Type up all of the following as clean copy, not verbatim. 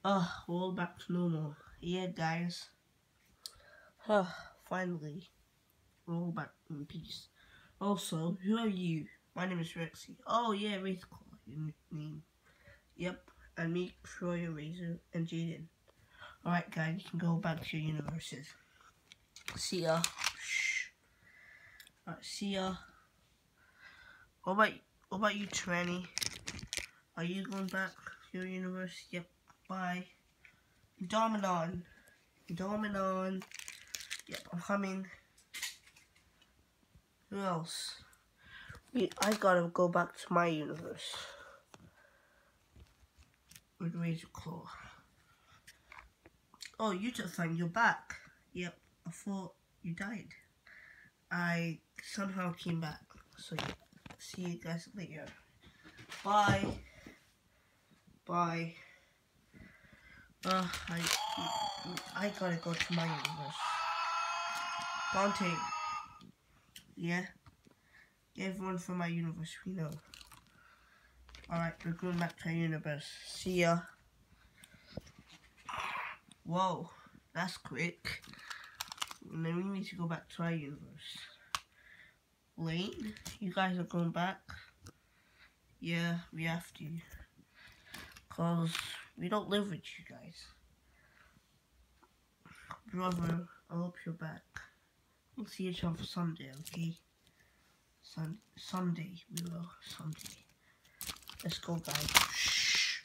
We're all back to normal. Yeah, guys. Finally, we're all back in peace. Also, who are you? My name is Rexy. Oh, yeah, Wraithclaw, your name. Yep, and me, Troy, Razor, and Jaden. Alright, guys, you can go back to your universes. See ya. Shh. Alright, see ya. What about you, Tranny? Are you going back to your universe? Yep, bye. Dominon. Yep, I'm coming. Who else? I gotta go back to my universe. With Razor Claw. Oh, Utafang, you're back. Yep, I thought you died. I somehow came back. So yeah, see you guys later. Bye. Bye. I gotta go to my universe. Dante. Yeah? Everyone from my universe, we know. Alright, we're going back to our universe. See ya. Whoa, that's quick. And then we need to go back to our universe. Lane, you guys are going back? Yeah, we have to. Cause we don't live with you guys. Brother, I hope you're back. We'll see each other someday, okay? Someday, we will. Someday. Let's go, guys. Shh.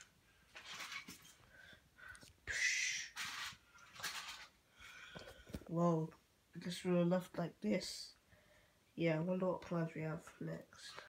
Shh. Whoa, I just really left like this. Yeah, I wonder what plans we have next.